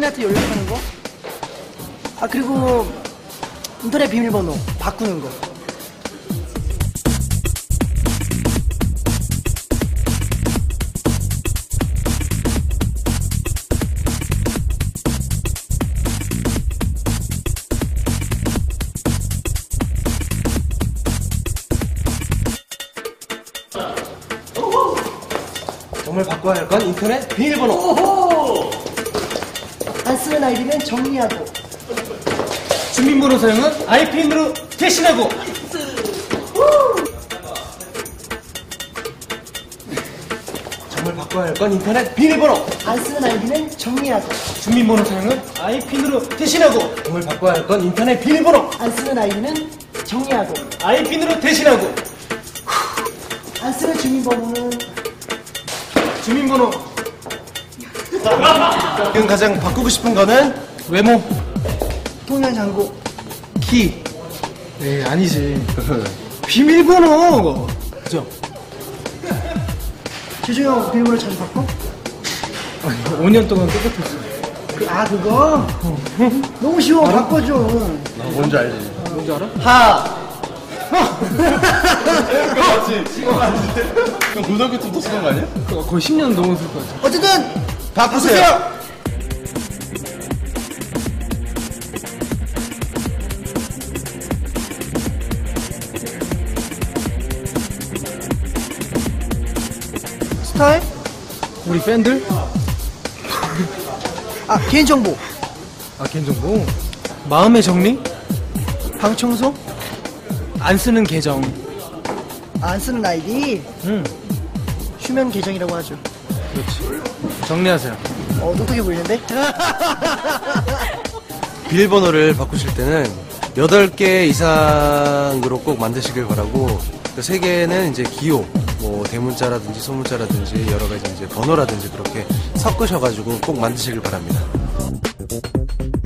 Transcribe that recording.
지인한테 연락하는 거. 아, 그리고 인터넷 비밀번호 바꾸는 거. 정말 바꿔야 할 건 인터넷 비밀번호. 오호! 안 쓰는 아이디는 정리하고. 주민번호 사용은 아이핀으로 대신하고. 정말 바꿔야 할 건 인터넷 비밀번호. 안 쓰는 아이디는 정리하고. 주민번호 사용은 아이핀으로 대신하고. 정말 바꿔야 할 건 인터넷 비밀번호. 안 쓰는 아이디는 정리하고. 아이핀으로 대신하고. 안 쓰는 주민번호는 주민번호. 지금 가장 바꾸고 싶은 거는 외모, 통장 잔고. 키. 네, 아니지. 비밀번호. 그죠? 최종형 비밀번호 자주 바꿔? 5년 동안 똑같았어. 그거? 너무 쉬워. 바꿔줘. 뭔지 알지? 뭔지 알아? 하. 그거 맞지? 그거 맞지? 그럼 고등학교 때부터 쓰는 거 아니야? 거의 10년 넘었을 것 같아. 어쨌든 바꾸세요. 스타일? 우리 팬들? 아, 개인정보. 아, 개인정보. 마음의 정리? 방 청소? 안 쓰는 계정. 안 쓰는 아이디. 응, 휴면 계정이라고 하죠. 그렇지. 정리하세요. 똑똑해 보이는데? 비밀번호를 바꾸실 때는 8개 이상으로 꼭 만드시길 바라고, 3개는 이제 기호, 뭐 대문자라든지 소문자라든지 여러 가지 이제 번호라든지 그렇게 섞으셔가지고 꼭 만드시길 바랍니다.